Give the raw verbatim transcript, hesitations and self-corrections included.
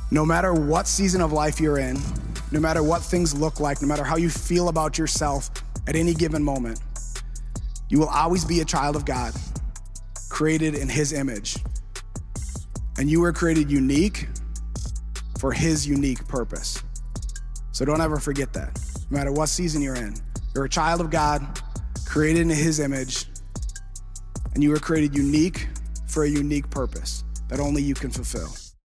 No matter what season of life you're in, no matter what things look like, no matter how you feel about yourself at any given moment, you will always be a child of God, created in His image. And you were created unique for His unique purpose. So don't ever forget that. No matter what season you're in, you're a child of God, created in His image, and you were created unique for a unique purpose that only you can fulfill.